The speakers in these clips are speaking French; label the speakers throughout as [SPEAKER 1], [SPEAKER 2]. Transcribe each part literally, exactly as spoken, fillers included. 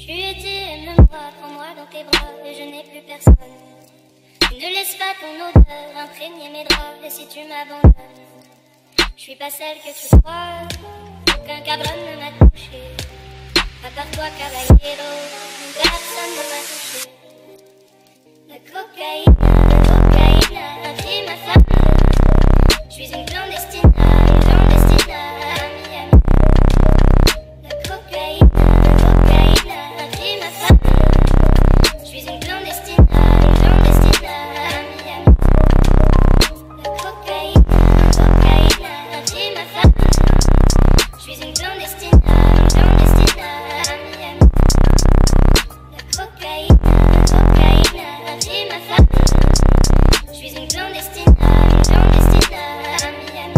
[SPEAKER 1] Tu étais, aime-moi, prends-moi dans tes bras, et je n'ai plus personne. Ne laisse pas ton odeur imprégner mes draps, et si tu m'abandonnes, je suis pas celle que tu crois, aucun cabron ne m'a touché. À part toi, caballero, personne ne m'a touché. La cocaïne, la cocaïne a pris ma femme. Je suis une clandestine, une clandestine à Miami. La cocaïne, la cocaïne a pris ma femme. Je suis une clandestine, une clandestine à Miami. La cocaïne, la cocaïne a pris ma femme. Je suis une clandestine, une clandestine à Miami. La cocaïne, la cocaïne a pris ma femme. Je suis une clandestine, une clandestine à Miami.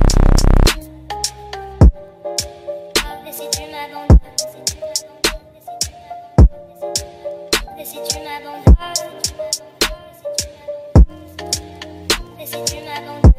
[SPEAKER 1] Et si tu m'abandonnes, et si tu m'abandonnes, et si tu m'abandonnes,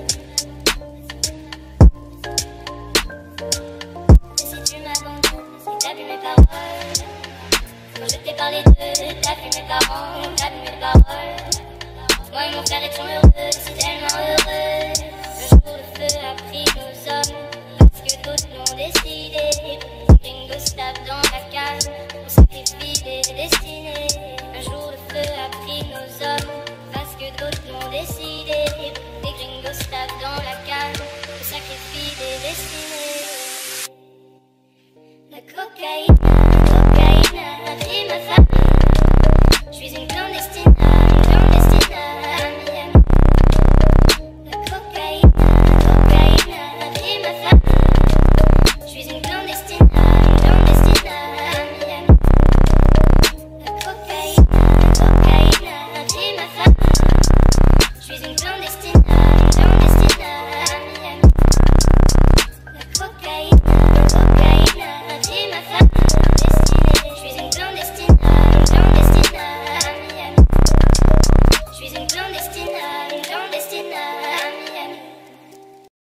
[SPEAKER 1] et si tu m'abandonnes, si t'as vu mes paroles, quand je t'ai parlé d'eux, t'as vu mes parents, t'as vu mes paroles. Moi et mon frère étions heureux, si tellement heureux. Un jour le feu a pris nos hommes, parce que d'autres l'ont décidé. Gringo stable dans la cave, on sacrifie des destinées. Un jour le feu a pris nos hommes, parce que d'autres l'ont décidé. Des gringos stable dans la cave, on sacrifie des destinées. La cocaïne, la cocaïne a pris ma femme.